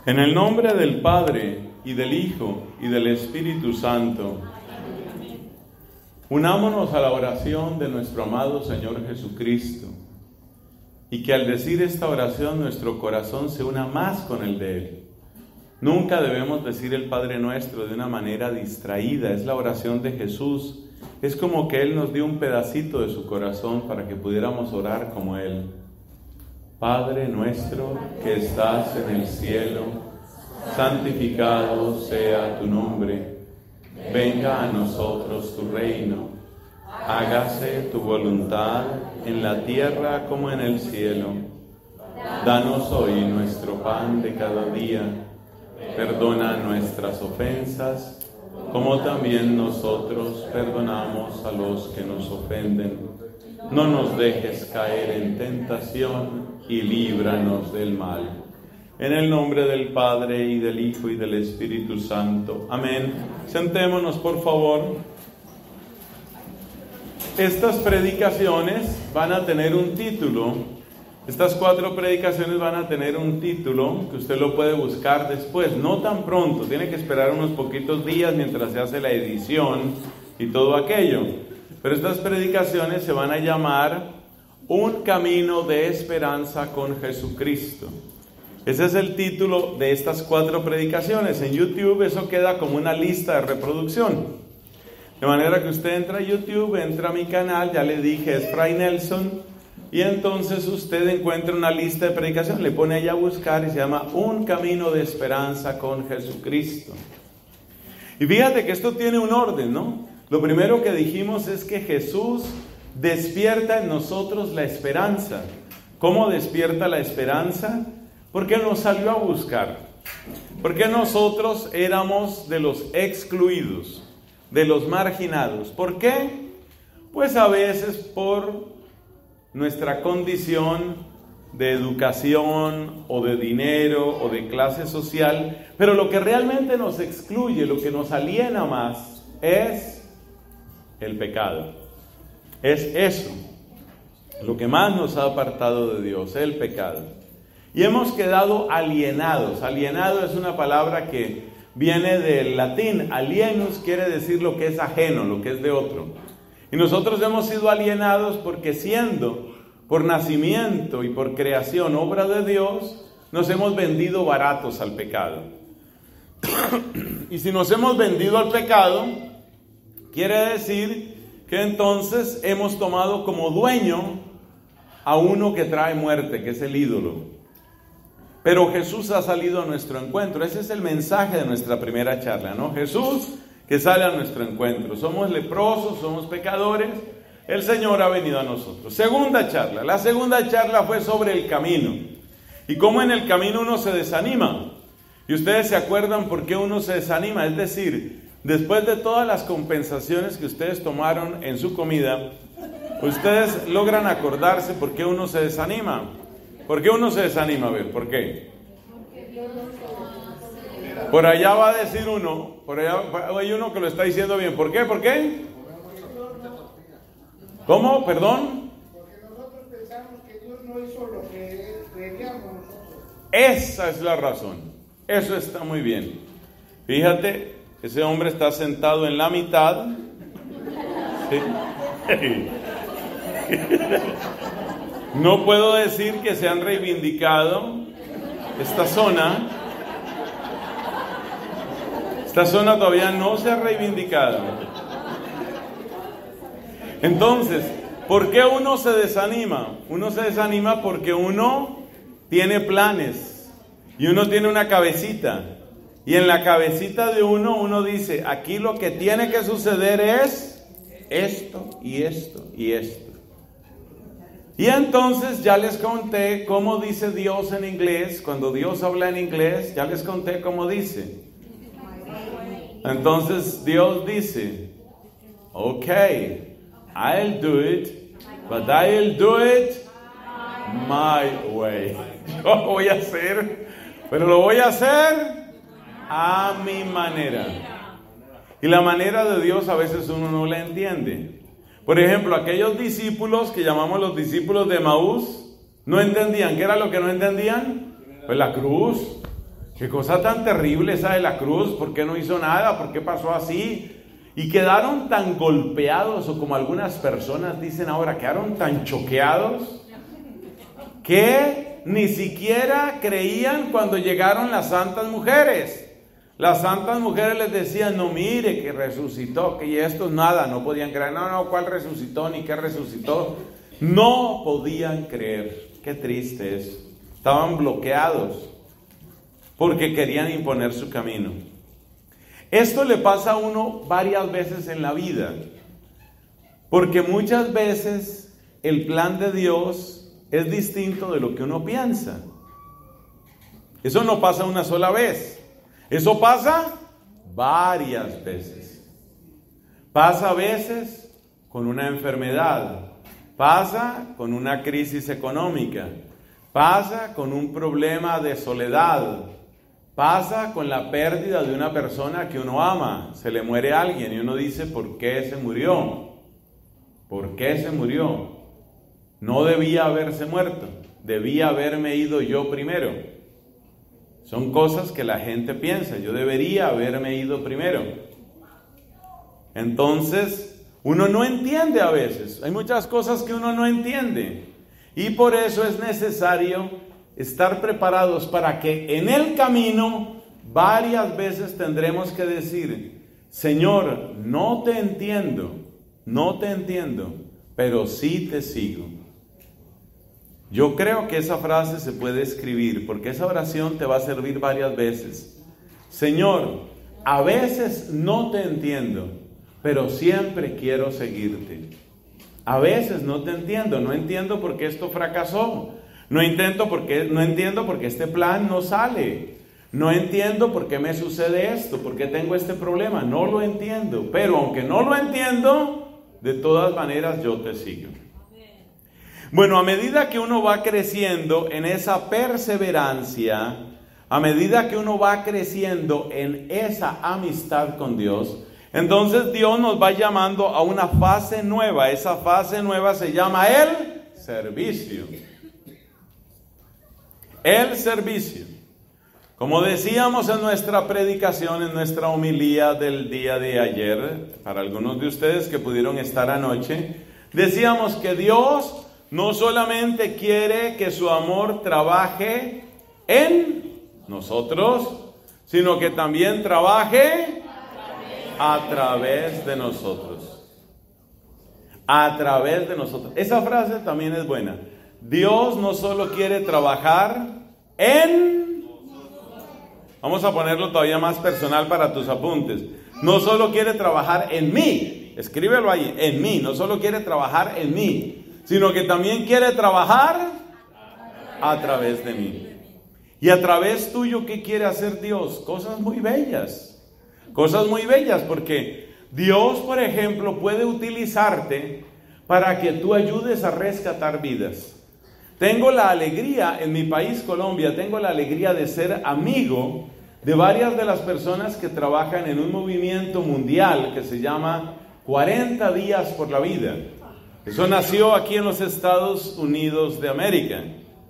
En el nombre del Padre, y del Hijo, y del Espíritu Santo. Unámonos a la oración de nuestro amado Señor Jesucristo, y que al decir esta oración nuestro corazón se una más con el de Él. Nunca debemos decir el Padre Nuestro de una manera distraída. Es la oración de Jesús. Es como que Él nos dio un pedacito de su corazón para que pudiéramos orar como Él. Padre nuestro que estás en el cielo, santificado sea tu nombre. Venga a nosotros tu reino. Hágase tu voluntad en la tierra como en el cielo. Danos hoy nuestro pan de cada día. Perdona nuestras ofensas, como también nosotros perdonamos a los que nos ofenden. No nos dejes caer en tentación y líbranos del mal. En el nombre del Padre, y del Hijo, y del Espíritu Santo. Amén. Sentémonos, por favor. Estas predicaciones van a tener un título. Estas 4 predicaciones van a tener un título que usted lo puede buscar después, no tan pronto, tiene que esperar unos poquitos días mientras se hace la edición y todo aquello. Pero estas predicaciones se van a llamar Un camino de esperanza con Jesucristo. Ese es el título de estas 4 predicaciones. En YouTube eso queda como una lista de reproducción. De manera que usted entra a YouTube, entra a mi canal, ya le dije, es Fray Nelson. Y entonces usted encuentra una lista de predicación, le pone ahí a buscar y se llama Un camino de esperanza con Jesucristo. Y fíjate que esto tiene un orden, ¿no? Lo primero que dijimos es que Jesús despierta en nosotros la esperanza. ¿Cómo despierta la esperanza? Porque nos salió a buscar. Porque nosotros éramos de los excluidos, de los marginados. ¿Por qué? Pues a veces por nuestra condición de educación o de dinero o de clase social, pero lo que realmente nos excluye, lo que nos aliena más es el pecado. Es eso, lo que más nos ha apartado de Dios, el pecado. Y hemos quedado alienados. Alienado es una palabra que viene del latín. Alienus quiere decir lo que es ajeno, lo que es de otro. Y nosotros hemos sido alienados porque siendo por nacimiento y por creación obra de Dios, nos hemos vendido baratos al pecado. Y si nos hemos vendido al pecado, quiere decir que entonces hemos tomado como dueño a uno que trae muerte, que es el ídolo. Pero Jesús ha salido a nuestro encuentro. Ese es el mensaje de nuestra primera charla, ¿no? Jesús que sale a nuestro encuentro. Somos leprosos, somos pecadores. El Señor ha venido a nosotros. Segunda charla. La segunda charla fue sobre el camino. Y cómo en el camino uno se desanima. Y ustedes se acuerdan por qué uno se desanima. Es decir, después de todas las compensaciones que ustedes tomaron en su comida, ustedes logran acordarse por qué uno se desanima. ¿Por qué uno se desanima? A ver, ¿por qué? Por allá va a decir uno, por allá hay uno que lo está diciendo bien. ¿Por qué? ¿Por qué? ¿Cómo? ¿Perdón? Porque nosotros pensamos que Dios no hizo lo que queríamos nosotros. Esa es la razón. Eso está muy bien. Fíjate, ese hombre está sentado en la mitad. ¿Sí? No puedo decir que se han reivindicado esta zona. Esta zona todavía no se ha reivindicado. Entonces, ¿por qué uno se desanima? Uno se desanima porque uno tiene planes y uno tiene una cabecita. Y en la cabecita de uno dice, aquí lo que tiene que suceder es esto y esto y esto. Y entonces ya les conté cómo dice Dios en inglés. Cuando Dios habla en inglés, ya les conté cómo dice. Entonces Dios dice, okay, I'll do it, but I'll do it my way. Yo lo voy a hacer, pero lo voy a hacer a mi manera. Y la manera de Dios a veces uno no la entiende. Por ejemplo, aquellos discípulos que llamamos los discípulos de Emaús, no entendían. ¿Qué era lo que no entendían? Pues la cruz. qué cosa tan terrible esa de la cruz, ¿por qué no hizo nada? ¿Por qué pasó así? Y quedaron tan golpeados, o como algunas personas dicen ahora, quedaron tan choqueados, que ni siquiera creían cuando llegaron las santas mujeres. Las santas mujeres les decían, no, mire que resucitó, que y esto nada, no podían creer. No, ¿cuál resucitó? Ni qué resucitó. No podían creer. Qué triste es. Estaban bloqueados porque querían imponer su camino. Esto le pasa a uno varias veces en la vida, porque muchas veces el plan de Dios es distinto de lo que uno piensa. Eso no pasa una sola vez. Eso pasa varias veces. Pasa a veces con una enfermedad, pasa con una crisis económica, pasa con un problema de soledad, pasa con la pérdida de una persona que uno ama. Se le muere alguien y uno dice, ¿por qué se murió? ¿Por qué se murió? No debía haberse muerto, debía haberme ido yo primero. Son cosas que la gente piensa, yo debería haberme ido primero. Entonces, uno no entiende a veces, hay muchas cosas que uno no entiende. Y por eso es necesario estar preparados para que en el camino varias veces tendremos que decir, Señor, no te entiendo, pero sí te sigo. Yo creo que esa frase se puede escribir, porque esa oración te va a servir varias veces. Señor, a veces no te entiendo, pero siempre quiero seguirte. A veces no te entiendo, no entiendo por qué esto fracasó, no entiendo por qué este plan no sale, no entiendo por qué me sucede esto, por qué tengo este problema, no lo entiendo, pero aunque no lo entiendo, de todas maneras yo te sigo. Bueno, a medida que uno va creciendo en esa perseverancia, a medida que uno va creciendo en esa amistad con Dios, entonces Dios nos va llamando a una fase nueva. Esa fase nueva se llama el servicio. El servicio. Como decíamos en nuestra predicación, en nuestra homilía del día de ayer, para algunos de ustedes que pudieron estar anoche, decíamos que Dios no solamente quiere que su amor trabaje en nosotros, sino que también trabaje a través de nosotros. A través de nosotros. Esa frase también es buena. Dios no solo quiere trabajar en... Vamos a ponerlo todavía más personal para tus apuntes. No solo quiere trabajar en mí. Escríbelo ahí, en mí. No solo quiere trabajar en mí, sino que también quiere trabajar a través de mí. Y a través tuyo, ¿qué quiere hacer Dios? Cosas muy bellas, porque Dios, por ejemplo, puede utilizarte para que tú ayudes a rescatar vidas. Tengo la alegría, en mi país, Colombia, tengo la alegría de ser amigo de varias de las personas que trabajan en un movimiento mundial que se llama 40 días por la vida. Eso nació aquí en los Estados Unidos de América.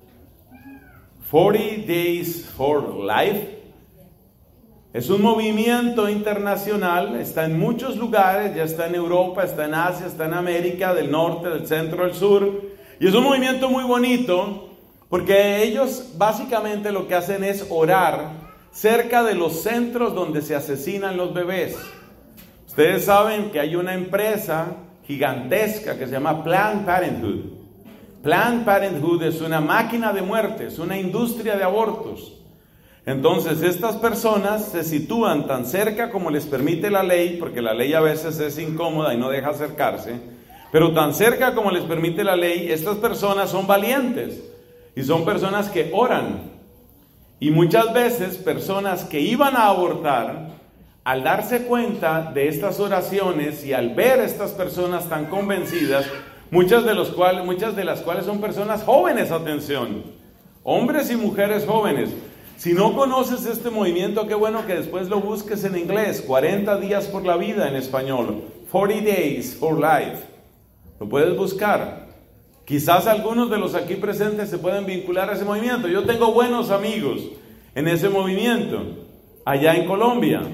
40 Days for Life. Es un movimiento internacional, está en muchos lugares, ya está en Europa, está en Asia, está en América, del norte, del centro, del sur. Y es un movimiento muy bonito, porque ellos básicamente lo que hacen es orar cerca de los centros donde se asesinan los bebés. Ustedes saben que hay una empresa gigantesca que se llama Planned Parenthood. Planned Parenthood es una máquina de muerte, es una industria de abortos. Entonces estas personas se sitúan tan cerca como les permite la ley, porque la ley a veces es incómoda y no deja acercarse, pero tan cerca como les permite la ley. Estas personas son valientes y son personas que oran. Y muchas veces personas que iban a abortar, al darse cuenta de estas oraciones y al ver a estas personas tan convencidas, muchas de las cuales son personas jóvenes, atención, hombres y mujeres jóvenes. Si no conoces este movimiento, qué bueno que después lo busques en inglés, 40 días por la vida en español, 40 Days for Life. Lo puedes buscar. Quizás algunos de los aquí presentes se pueden vincular a ese movimiento. Yo tengo buenos amigos en ese movimiento, allá en Colombia.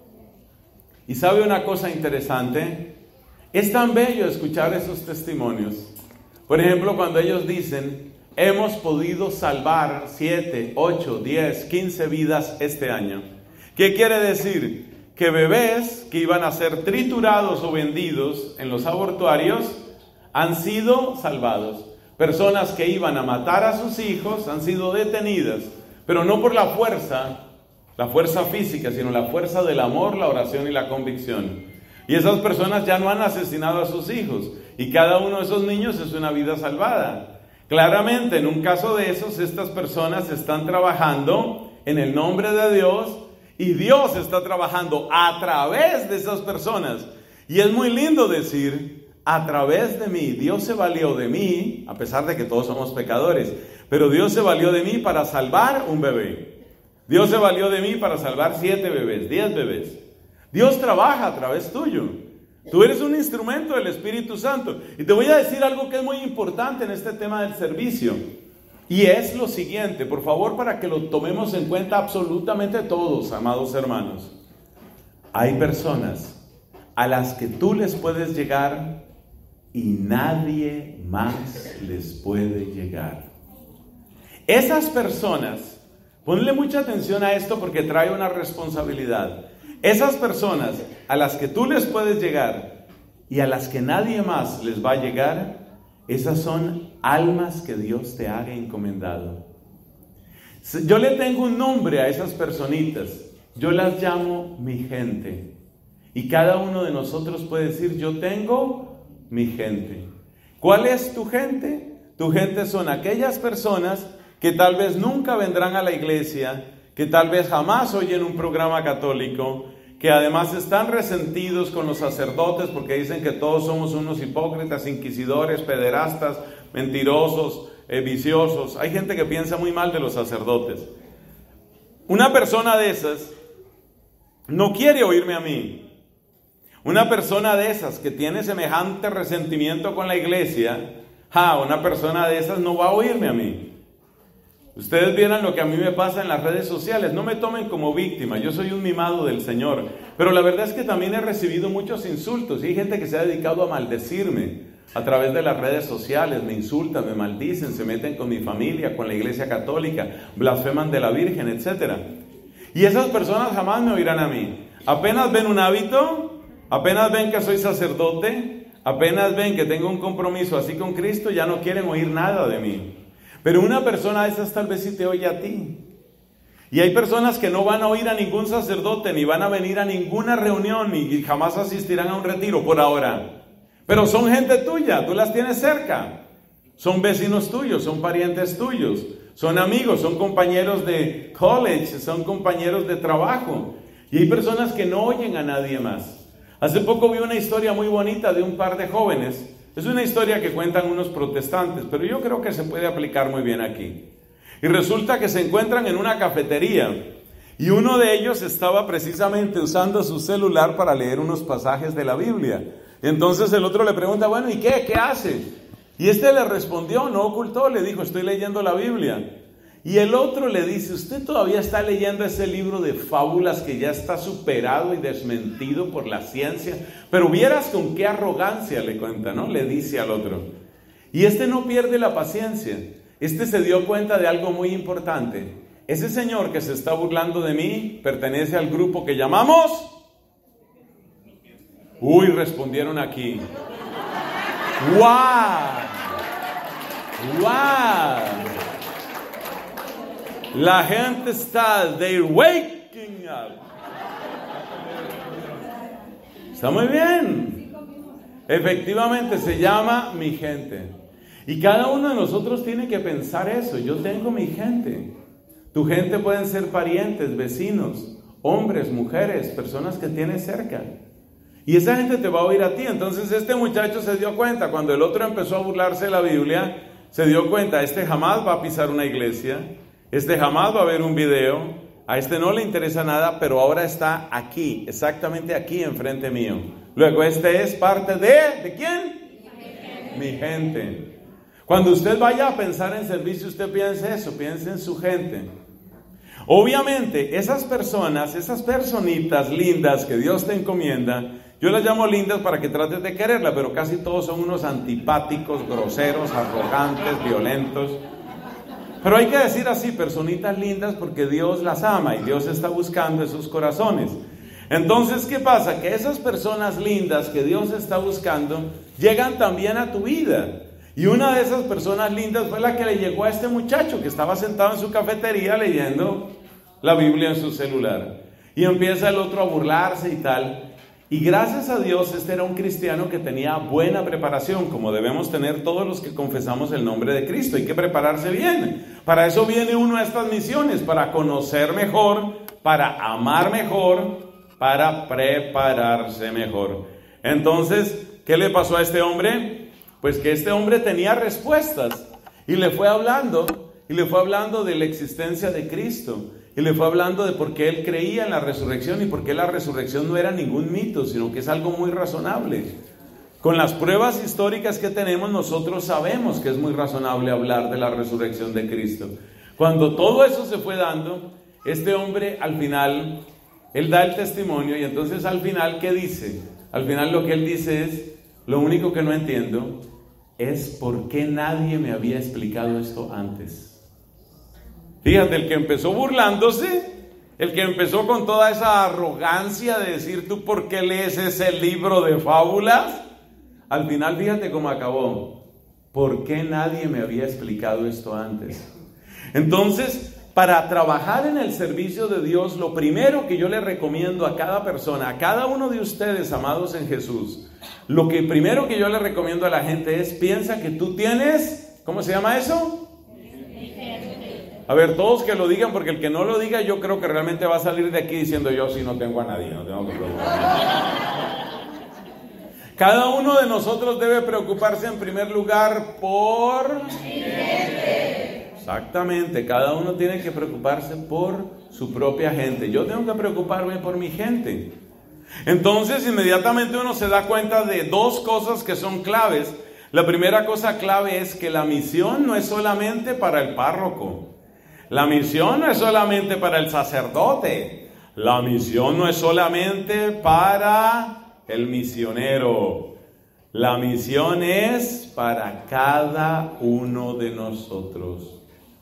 Y sabe una cosa interesante, es tan bello escuchar esos testimonios. Por ejemplo, cuando ellos dicen, hemos podido salvar 7, 8, 10, 15 vidas este año. ¿Qué quiere decir? Que bebés que iban a ser triturados o vendidos en los abortuarios han sido salvados. Personas que iban a matar a sus hijos han sido detenidas, pero no por la fuerza física, sino la fuerza del amor, la oración y la convicción. Y esas personas ya no han asesinado a sus hijos, y cada uno de esos niños es una vida salvada. Claramente, en un caso de esos, estas personas están trabajando en el nombre de Dios, y Dios está trabajando a través de esas personas. Y es muy lindo decir, a través de mí, Dios se valió de mí, a pesar de que todos somos pecadores, pero Dios se valió de mí para salvar un bebé. Dios se valió de mí para salvar 7 bebés, 10 bebés. Dios trabaja a través tuyo. Tú eres un instrumento del Espíritu Santo. Y te voy a decir algo que es muy importante en este tema del servicio. Y es lo siguiente, por favor, para que lo tomemos en cuenta absolutamente todos, amados hermanos. Hay personas a las que tú les puedes llegar y nadie más les puede llegar. Esas personas, ponle mucha atención a esto porque trae una responsabilidad. Esas personas a las que tú les puedes llegar y a las que nadie más les va a llegar, esas son almas que Dios te ha encomendado. Yo le tengo un nombre a esas personitas. Yo las llamo mi gente. Y cada uno de nosotros puede decir, yo tengo mi gente. ¿Cuál es tu gente? Tu gente son aquellas personas que tal vez nunca vendrán a la iglesia, que tal vez jamás oyen un programa católico, que además están resentidos con los sacerdotes porque dicen que todos somos unos hipócritas, inquisidores, pederastas, mentirosos, viciosos. Hay gente que piensa muy mal de los sacerdotes. Una persona de esas no quiere oírme a mí. Una persona de esas que tiene semejante resentimiento con la iglesia, una persona de esas no va a oírme a mí. Ustedes vieran lo que a mí me pasa en las redes sociales. No me tomen como víctima, yo soy un mimado del Señor. Pero la verdad es que también he recibido muchos insultos. Y hay gente que se ha dedicado a maldecirme a través de las redes sociales. Me insultan, me maldicen, se meten con mi familia, con la iglesia católica, blasfeman de la Virgen, etc. Y esas personas jamás me oirán a mí. Apenas ven un hábito, apenas ven que soy sacerdote, apenas ven que tengo un compromiso así con Cristo, ya no quieren oír nada de mí. Pero una persona de esas tal vez sí te oye a ti. Y hay personas que no van a oír a ningún sacerdote, ni van a venir a ninguna reunión, ni jamás asistirán a un retiro por ahora. Pero son gente tuya, tú las tienes cerca. Son vecinos tuyos, son parientes tuyos, son amigos, son compañeros de college, son compañeros de trabajo. Y hay personas que no oyen a nadie más. Hace poco vi una historia muy bonita de un par de jóvenes. Es una historia que cuentan unos protestantes, pero yo creo que se puede aplicar muy bien aquí. Y resulta que se encuentran en una cafetería y uno de ellos estaba precisamente usando su celular para leer unos pasajes de la Biblia. Entonces el otro le pregunta, bueno, ¿y qué? ¿Qué hace? Y este le respondió, no ocultó, le dijo, estoy leyendo la Biblia. Y el otro le dice, usted todavía está leyendo ese libro de fábulas que ya está superado y desmentido por la ciencia. Pero vieras con qué arrogancia le cuenta, ¿no? Le dice al otro. Y este no pierde la paciencia. Este se dio cuenta de algo muy importante. Ese señor que se está burlando de mí pertenece al grupo que llamamos... Uy, respondieron aquí. ¡Wow! ¡Wow! La gente está, they're waking up. Está muy bien. Efectivamente se llama mi gente. Y cada uno de nosotros tiene que pensar eso. Yo tengo mi gente. Tu gente pueden ser parientes, vecinos, hombres, mujeres, personas que tienes cerca. Y esa gente te va a oír a ti. Entonces este muchacho se dio cuenta, cuando el otro empezó a burlarse de la Biblia, se dio cuenta, este jamás va a pisar una iglesia. Este jamás va a ver un video, a este no le interesa nada, pero ahora está aquí, exactamente aquí enfrente mío. Luego este es parte ¿de quién? Mi gente. Cuando usted vaya a pensar en servicio, usted piense eso, piense en su gente. Obviamente, esas personas, esas personitas lindas que Dios te encomienda, yo las llamo lindas para que trates de quererlas, pero casi todos son unos antipáticos, groseros, arrogantes, violentos. Pero hay que decir así, personitas lindas, porque Dios las ama y Dios está buscando esos corazones. Entonces, ¿qué pasa? Que esas personas lindas que Dios está buscando llegan también a tu vida. Y una de esas personas lindas fue la que le llegó a este muchacho que estaba sentado en su cafetería leyendo la Biblia en su celular. Y empieza el otro a burlarse y tal. Y gracias a Dios, este era un cristiano que tenía buena preparación, como debemos tener todos los que confesamos el nombre de Cristo. Hay que prepararse bien. Para eso viene uno a estas misiones, para conocer mejor, para amar mejor, para prepararse mejor. Entonces, ¿qué le pasó a este hombre? Pues que este hombre tenía respuestas y le fue hablando de la existencia de Cristo. Y le fue hablando de por qué él creía en la resurrección y por qué la resurrección no era ningún mito, sino que es algo muy razonable. Con las pruebas históricas que tenemos, nosotros sabemos que es muy razonable hablar de la resurrección de Cristo. Cuando todo eso se fue dando, este hombre al final, él da el testimonio y entonces al final, ¿qué dice? Al final lo que él dice es, lo único que no entiendo es por qué nadie me había explicado esto antes. Fíjate, el que empezó burlándose, el que empezó con toda esa arrogancia de decir tú por qué lees ese libro de fábulas, al final fíjate cómo acabó. ¿Por qué nadie me había explicado esto antes? Entonces, para trabajar en el servicio de Dios, lo primero que yo le recomiendo a cada persona, a cada uno de ustedes, amados en Jesús, lo que primero que yo le recomiendo a la gente es, piensa que tú tienes, ¿cómo se llama eso? A ver, todos que lo digan, porque el que no lo diga, yo creo que realmente va a salir de aquí diciendo yo sí no tengo a nadie, no tengo que preocuparme. Cada uno de nosotros debe preocuparse en primer lugar por... Exactamente, cada uno tiene que preocuparse por su propia gente. Yo tengo que preocuparme por mi gente. Entonces, inmediatamente uno se da cuenta de dos cosas que son claves. La primera cosa clave es que la misión no es solamente para el párroco. La misión no es solamente para el sacerdote. La misión no es solamente para el misionero. La misión es para cada uno de nosotros.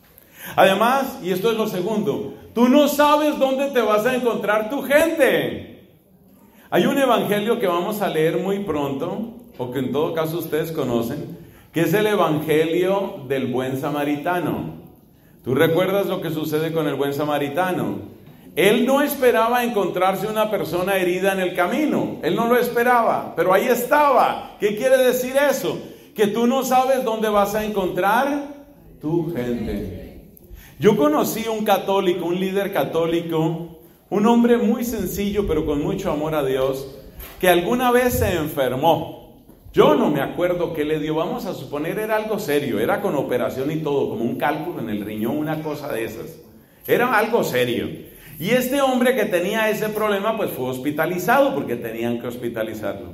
Además, y esto es lo segundo, tú no sabes dónde te vas a encontrar tu gente. Hay un evangelio que vamos a leer muy pronto, o que en todo caso ustedes conocen, que es el evangelio del buen samaritano. ¿Tú recuerdas lo que sucede con el buen samaritano? Él no esperaba encontrarse una persona herida en el camino. Él no lo esperaba, pero ahí estaba. ¿Qué quiere decir eso? Que tú no sabes dónde vas a encontrar tu gente. Yo conocí un católico, un líder católico, un hombre muy sencillo pero con mucho amor a Dios, que alguna vez se enfermó. Yo no me acuerdo qué le dio, vamos a suponer era algo serio, era con operación y todo, como un cálculo en el riñón, una cosa de esas. Era algo serio. Y este hombre que tenía ese problema pues fue hospitalizado porque tenían que hospitalizarlo.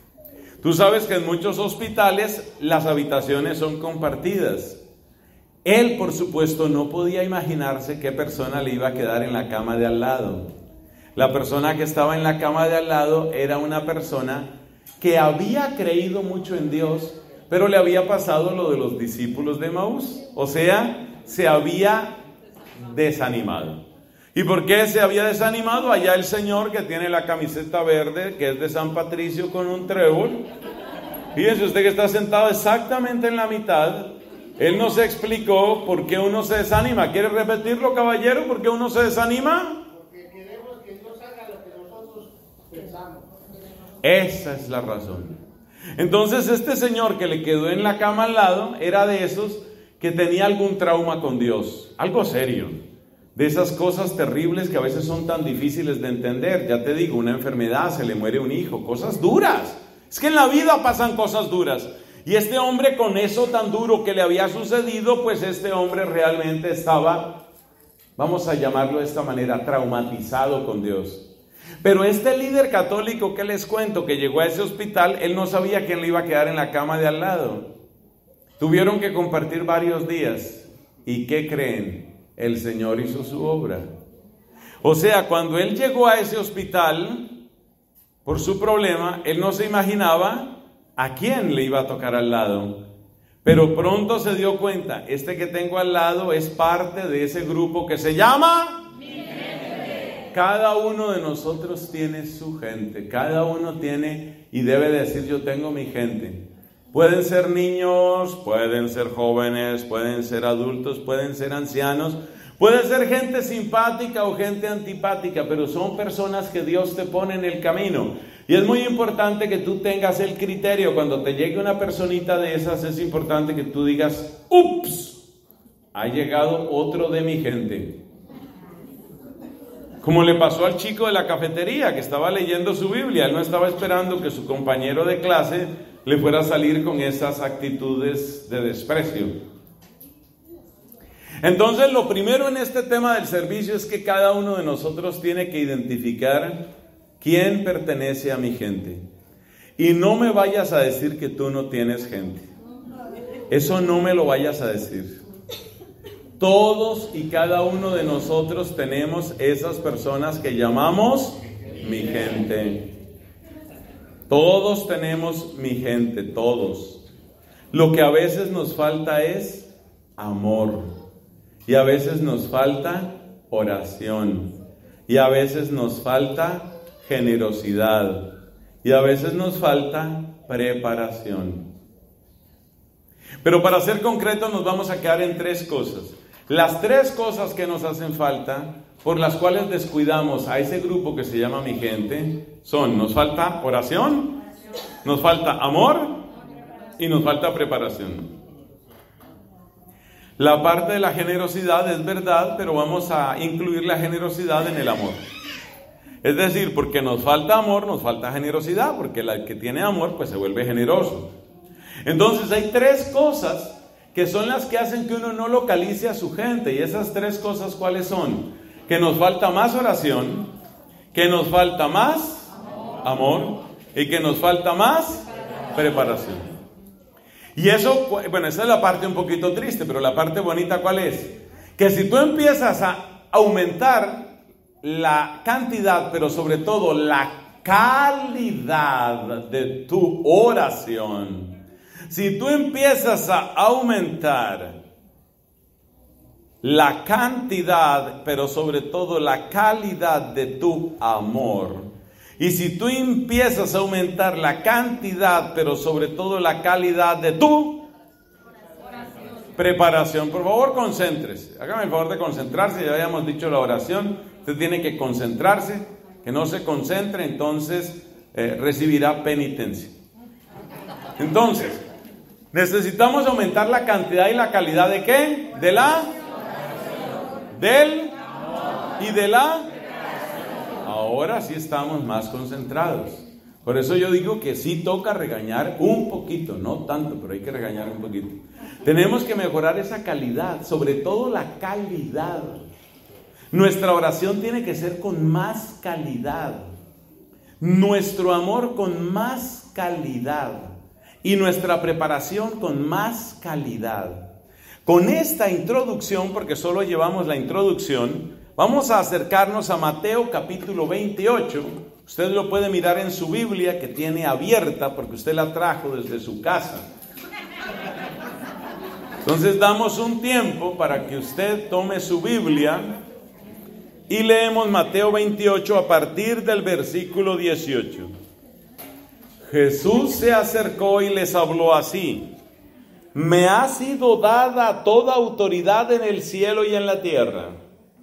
Tú sabes que en muchos hospitales las habitaciones son compartidas. Él, por supuesto, no podía imaginarse qué persona le iba a quedar en la cama de al lado. La persona que estaba en la cama de al lado era una persona que había creído mucho en Dios, pero le había pasado lo de los discípulos de Emaús. O sea, se había desanimado. ¿Y por qué se había desanimado? Allá el señor que tiene la camiseta verde, que es de San Patricio con un trébol. Fíjense usted que está sentado exactamente en la mitad. Él nos explicó por qué uno se desanima. ¿Quiere repetirlo, caballero? ¿Por qué uno se desanima? Porque queremos que Dios haga lo que nosotros pensamos. Esa es la razón. Entonces este señor que le quedó en la cama al lado era de esos que tenía algún trauma con Dios, algo serio, de esas cosas terribles que a veces son tan difíciles de entender. Ya te digo, una enfermedad, se le muere un hijo, cosas duras. Es que en la vida pasan cosas duras. Y este hombre, con eso tan duro que le había sucedido, pues este hombre realmente estaba, vamos a llamarlo de esta manera, traumatizado con Dios. Pero este líder católico que les cuento, que llegó a ese hospital, él no sabía quién le iba a quedar en la cama de al lado. Tuvieron que compartir varios días. ¿Y qué creen? El Señor hizo su obra. O sea, cuando él llegó a ese hospital por su problema, él no se imaginaba a quién le iba a tocar al lado. Pero pronto se dio cuenta, este que tengo al lado es parte de ese grupo que se llama mi gente. Cada uno de nosotros tiene su gente, cada uno tiene y debe decir yo tengo mi gente. Pueden ser niños, pueden ser jóvenes, pueden ser adultos, pueden ser ancianos, puede ser gente simpática o gente antipática, pero son personas que Dios te pone en el camino. Y es muy importante que tú tengas el criterio. Cuando te llegue una personita de esas, es importante que tú digas, ¡ups! Ha llegado otro de mi gente. Como le pasó al chico de la cafetería que estaba leyendo su Biblia. Él no estaba esperando que su compañero de clase le fuera a salir con esas actitudes de desprecio. Entonces, lo primero en este tema del servicio es que cada uno de nosotros tiene que identificar quién pertenece a mi gente. Y no me vayas a decir que tú no tienes gente. Eso no me lo vayas a decir. Todos y cada uno de nosotros tenemos esas personas que llamamos mi gente. Todos tenemos mi gente, todos. Lo que a veces nos falta es amor. Y a veces nos falta oración. Y a veces nos falta generosidad. Y a veces nos falta preparación. Pero para ser concreto nos vamos a quedar en tres cosas. Las tres cosas que nos hacen falta, por las cuales descuidamos a ese grupo que se llama mi gente, son: nos falta oración, nos falta amor y nos falta preparación. La parte de la generosidad es verdad, pero vamos a incluir la generosidad en el amor. Es decir, porque nos falta amor, nos falta generosidad, porque el que tiene amor pues se vuelve generoso. Entonces hay tres cosas que son las que hacen que uno no localice a su gente. Y esas tres cosas, ¿cuáles son? Que nos falta más oración, que nos falta más amor y que nos falta más preparación. Y eso, bueno, esa es la parte un poquito triste, pero la parte bonita, ¿cuál es? Que si tú empiezas a aumentar la cantidad, pero sobre todo la calidad de tu oración, si tú empiezas a aumentar la cantidad, pero sobre todo la calidad de tu amor, y si tú empiezas a aumentar la cantidad, pero sobre todo la calidad de tu preparación, por favor, concéntrese. Hágame el favor de concentrarse. Ya habíamos dicho la oración. Usted tiene que concentrarse. Que no se concentre, entonces recibirá penitencia. Entonces, necesitamos aumentar la cantidad y la calidad ¿de qué? De la, del y de la. Ahora sí estamos más concentrados. Por eso yo digo que sí toca regañar un poquito, no tanto, pero hay que regañar un poquito. Tenemos que mejorar esa calidad, sobre todo la calidad. Nuestra oración tiene que ser con más calidad. Nuestro amor con más calidad. Y nuestra preparación con más calidad. Con esta introducción, porque solo llevamos la introducción, vamos a acercarnos a Mateo capítulo 28. Usted lo puede mirar en su Biblia que tiene abierta porque usted la trajo desde su casa. Entonces damos un tiempo para que usted tome su Biblia y leemos Mateo 28 a partir del versículo 18. Jesús se acercó y les habló así: me ha sido dada toda autoridad en el cielo y en la tierra.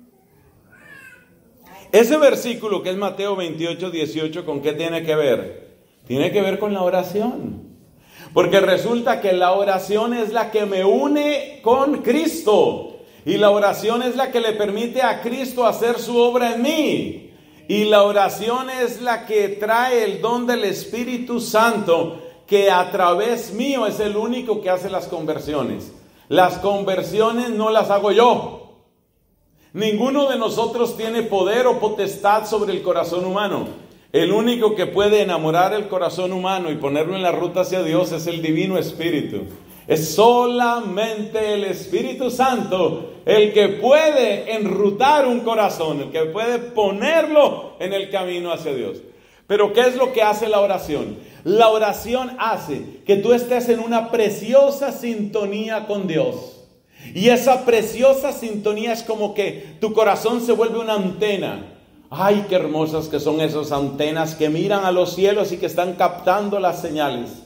Ese versículo que es Mateo 28, 18, ¿con qué tiene que ver? Tiene que ver con la oración. Porque resulta que la oración es la que me une con Cristo. Y la oración es la que le permite a Cristo hacer su obra en mí. Y la oración es la que trae el don del Espíritu Santo, que a través mío es el único que hace las conversiones. Las conversiones no las hago yo. Ninguno de nosotros tiene poder o potestad sobre el corazón humano. El único que puede enamorar el corazón humano y ponerlo en la ruta hacia Dios es el Divino Espíritu. Es solamente el Espíritu Santo el que puede enrutar un corazón, el que puede ponerlo en el camino hacia Dios. Pero ¿qué es lo que hace la oración? La oración hace que tú estés en una preciosa sintonía con Dios. Y esa preciosa sintonía es como que tu corazón se vuelve una antena. Ay, qué hermosas que son esas antenas que miran a los cielos y que están captando las señales.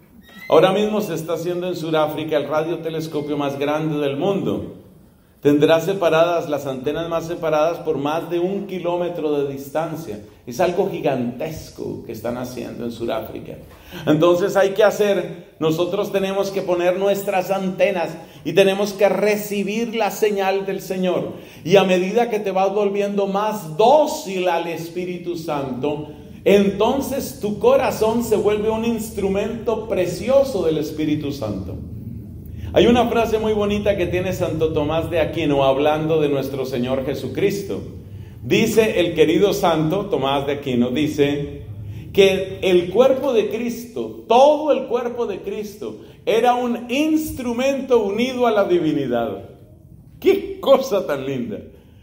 Ahora mismo se está haciendo en Sudáfrica el radiotelescopio más grande del mundo. Tendrá separadas las antenas más separadas por más de 1 kilómetro de distancia. Es algo gigantesco que están haciendo en Sudáfrica. Entonces hay que hacer, nosotros tenemos que poner nuestras antenas y tenemos que recibir la señal del Señor. Y a medida que te vas volviendo más dócil al Espíritu Santo, entonces tu corazón se vuelve un instrumento precioso del Espíritu Santo. Hay una frase muy bonita que tiene Santo Tomás de Aquino hablando de nuestro Señor Jesucristo. Dice el querido Santo Tomás de Aquino, dice que el cuerpo de Cristo, todo el cuerpo de Cristo, era un instrumento unido a la divinidad. ¡Qué cosa tan linda!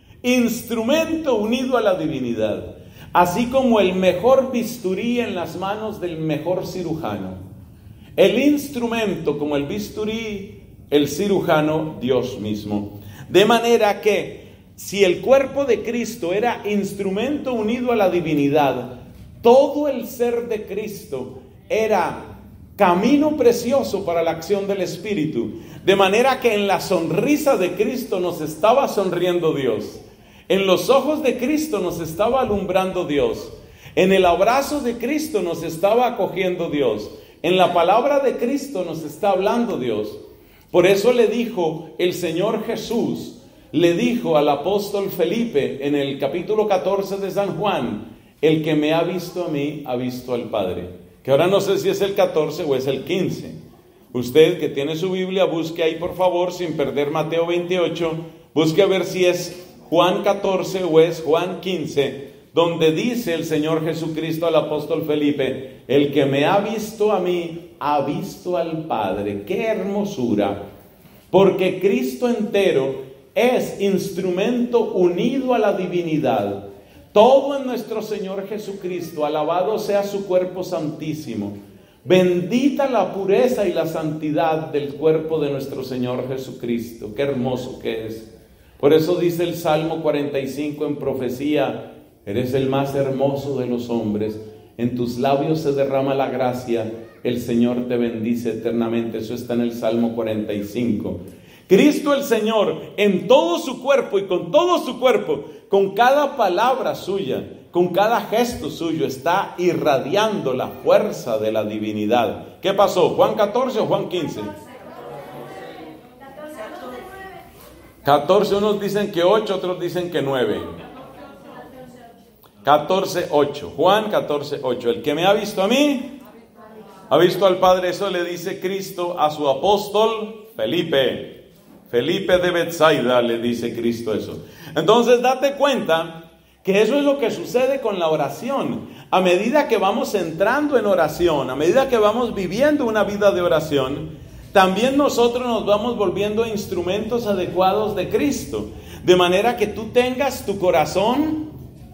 Instrumento unido a la divinidad. Así como el mejor bisturí en las manos del mejor cirujano. El instrumento como el bisturí, el cirujano, Dios mismo. De manera que si el cuerpo de Cristo era instrumento unido a la divinidad, todo el ser de Cristo era camino precioso para la acción del Espíritu. De manera que en la sonrisa de Cristo nos estaba sonriendo Dios. En los ojos de Cristo nos estaba alumbrando Dios. En el abrazo de Cristo nos estaba acogiendo Dios. En la palabra de Cristo nos está hablando Dios. Por eso le dijo el Señor Jesús, le dijo al apóstol Felipe en el capítulo 14 de San Juan, el que me ha visto a mí, ha visto al Padre. Que ahora no sé si es el 14 o es el 15. Usted que tiene su Biblia, busque ahí por favor, sin perder Mateo 28, busque a ver si es Juan 14 o es Juan 15, donde dice el Señor Jesucristo al apóstol Felipe, el que me ha visto a mí, ha visto al Padre. ¡Qué hermosura! Porque Cristo entero es instrumento unido a la divinidad. Todo en nuestro Señor Jesucristo, alabado sea su cuerpo santísimo. Bendita la pureza y la santidad del cuerpo de nuestro Señor Jesucristo. ¡Qué hermoso que es! Por eso dice el Salmo 45 en profecía, eres el más hermoso de los hombres, en tus labios se derrama la gracia, el Señor te bendice eternamente. Eso está en el Salmo 45. Cristo el Señor, en todo su cuerpo y con todo su cuerpo, con cada palabra suya, con cada gesto suyo, está irradiando la fuerza de la divinidad. ¿Qué pasó? ¿Juan 14 o Juan 15? 14, unos dicen que 8, otros dicen que 9. 14:8. Juan 14:8. El que me ha visto a mí, ha visto al Padre. Eso le dice Cristo a su apóstol Felipe. Felipe de Betsaida le dice Cristo eso. Entonces date cuenta que eso es lo que sucede con la oración. A medida que vamos entrando en oración, a medida que vamos viviendo una vida de oración, también nosotros nos vamos volviendo instrumentos adecuados de Cristo. De manera que tú tengas tu corazón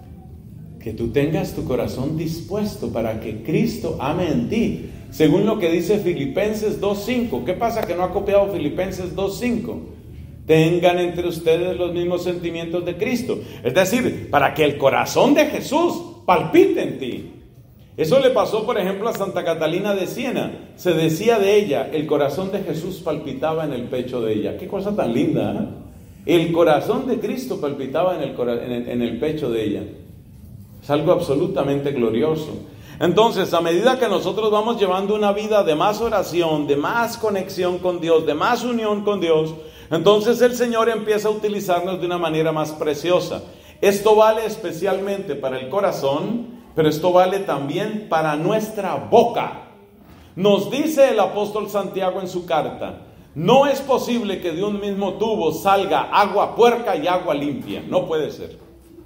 dispuesto para que Cristo ame en ti. Según lo que dice Filipenses 2:5. ¿Qué pasa que no ha copiado Filipenses 2:5? Tengan entre ustedes los mismos sentimientos de Cristo. Es decir, para que el corazón de Jesús palpite en ti. Eso le pasó, por ejemplo, a Santa Catalina de Siena. Se decía de ella, el corazón de Jesús palpitaba en el pecho de ella. Qué cosa tan linda, ¿eh? El corazón de Cristo palpitaba en el pecho de ella. Es algo absolutamente glorioso. Entonces, a medida que nosotros vamos llevando una vida de más oración, de más conexión con Dios, de más unión con Dios, entonces el Señor empieza a utilizarnos de una manera más preciosa. Esto vale especialmente para el corazón, pero esto vale también para nuestra boca. Nos dice el apóstol Santiago en su carta, no es posible que de un mismo tubo salga agua puerca y agua limpia. No puede ser.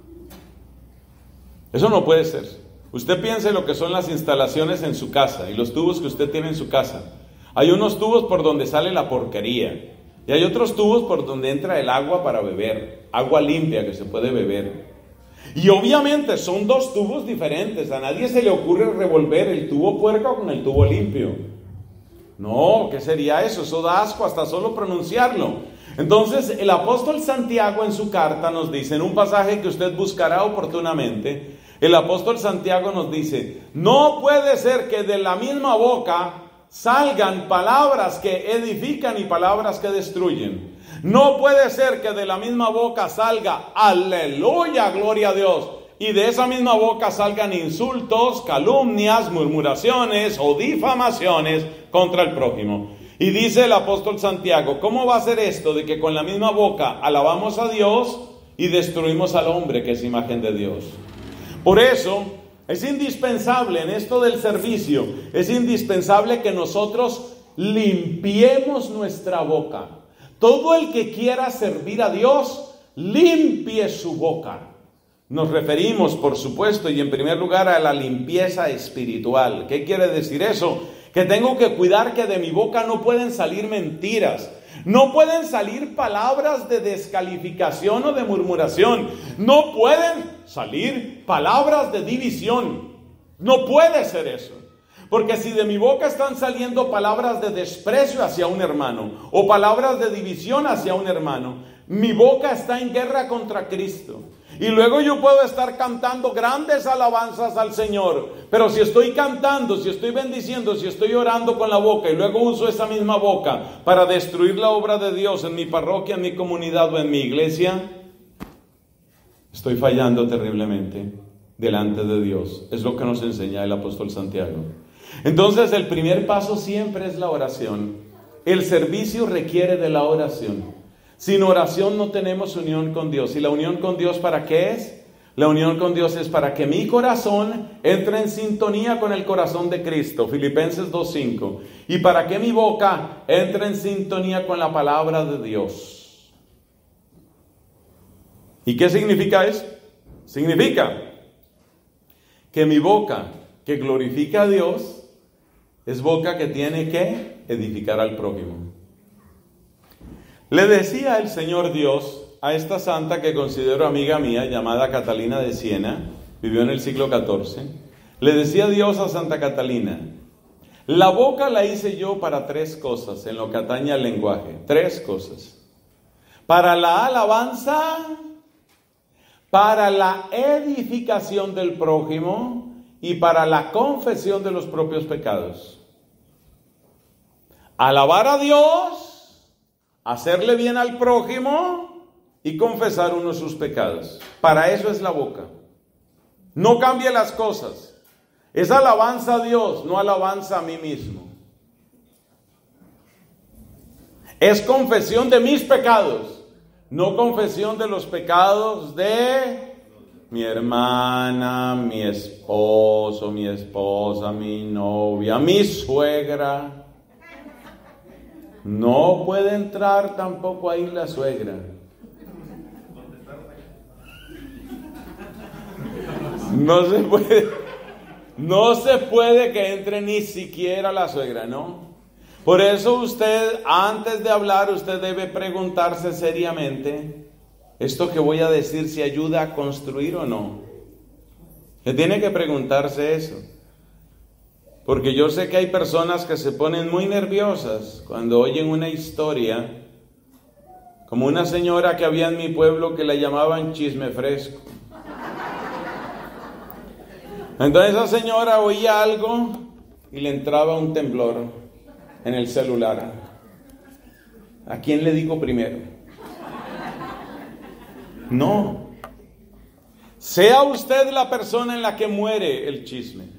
Eso no puede ser. Usted piense lo que son las instalaciones en su casa y los tubos que usted tiene en su casa. Hay unos tubos por donde sale la porquería. Y hay otros tubos por donde entra el agua para beber. Agua limpia que se puede beber. Y obviamente son dos tubos diferentes. A nadie se le ocurre revolver el tubo puerco con el tubo limpio. No, ¿qué sería eso? Eso da asco hasta solo pronunciarlo. Entonces el apóstol Santiago en su carta nos dice, en un pasaje que usted buscará oportunamente, el apóstol Santiago nos dice, no puede ser que de la misma boca salgan palabras que edifican y palabras que destruyen. No puede ser que de la misma boca salga aleluya, gloria a Dios, y de esa misma boca salgan insultos, calumnias, murmuraciones o difamaciones contra el prójimo. Y dice el apóstol Santiago, ¿cómo va a ser esto de que con la misma boca alabamos a Dios y destruimos al hombre que es imagen de Dios? Por eso es indispensable en esto del servicio, es indispensable que nosotros limpiemos nuestra boca. Todo el que quiera servir a Dios, limpie su boca. Nos referimos, por supuesto, y en primer lugar a la limpieza espiritual. ¿Qué quiere decir eso? Que tengo que cuidar que de mi boca no pueden salir mentiras. No pueden salir palabras de descalificación o de murmuración. No pueden salir palabras de división. No puede ser eso. Porque si de mi boca están saliendo palabras de desprecio hacia un hermano o palabras de división hacia un hermano, mi boca está en guerra contra Cristo. Y luego yo puedo estar cantando grandes alabanzas al Señor, pero si estoy cantando, si estoy bendiciendo, si estoy orando con la boca y luego uso esa misma boca para destruir la obra de Dios en mi parroquia, en mi comunidad o en mi iglesia, estoy fallando terriblemente delante de Dios. Es lo que nos enseña el apóstol Santiago. Entonces el primer paso siempre es la oración. El servicio requiere de la oración. Sin oración no tenemos unión con Dios. ¿Y la unión con Dios para qué es? La unión con Dios es para que mi corazón entre en sintonía con el corazón de Cristo. Filipenses 2:5. Y para que mi boca entre en sintonía con la palabra de Dios. ¿Y qué significa eso? Significa que mi boca que glorifica a Dios es boca que tiene que edificar al prójimo. Le decía el Señor Dios a esta santa que considero amiga mía, llamada Catalina de Siena, vivió en el siglo XIV. Le decía Dios a Santa Catalina, la boca la hice yo para 3 cosas en lo que atañe al lenguaje. 3 cosas. Para la alabanza, para la edificación del prójimo y para la confesión de los propios pecados. Alabar a Dios, hacerle bien al prójimo y confesar uno sus pecados. Para eso es la boca. No cambie las cosas. Es alabanza a Dios, no alabanza a mí mismo. Es confesión de mis pecados, no confesión de los pecados de mi hermana, mi esposo, mi esposa, mi novia, mi suegra. No puede entrar tampoco ahí la suegra. No se puede que entre ni siquiera la suegra, ¿no? Por eso usted, antes de hablar, usted debe preguntarse seriamente, ¿esto que voy a decir se ayuda a construir o no? Usted tiene que preguntarse eso. Porque yo sé que hay personas que se ponen muy nerviosas cuando oyen una historia, como una señora que había en mi pueblo que la llamaban chisme fresco. Entonces esa señora oía algo y le entraba un temblor en el celular. ¿A quién le digo primero? No. Sea usted la persona en la que muere el chisme.